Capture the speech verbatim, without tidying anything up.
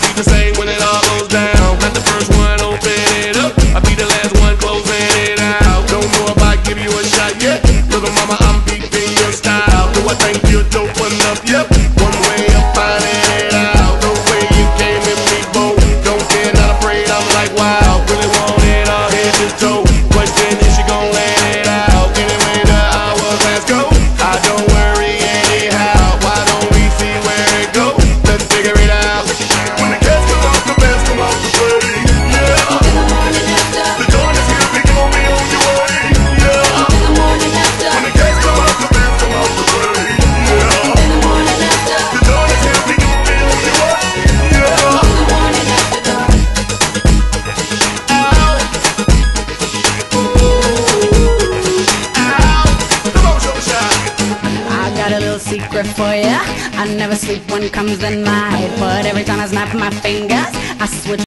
be the same when it all goes down. Not the first one, open it up. I'll be the last one closing it out. Don't know if I give you a shot yet. Little mama, I'm beating your style. Do I think you're dope enough? Yep. One way of finding it out. No way you came in me, bold. Don't care, not afraid. I'm like, wow. Really want it all head to toe. Question is she gon' let it out? Anyway, the hours let's go. I don't worry anyhow. Why don't we see where it goes? Let's figure it out. When the cats come off the best, come off the party. Yeah. In the morning after. The dawn is here, we gon' be on your way. Yeah. In the morning after. When the cats come off the best, come off the party. Yeah. In the morning after. The dawn is here, we gon' be on your way. Yeah. In the morning after dark. Come on, show shot. I got a little secret for ya. I never sleep when comes the night, but every time I snap my fingers, I switch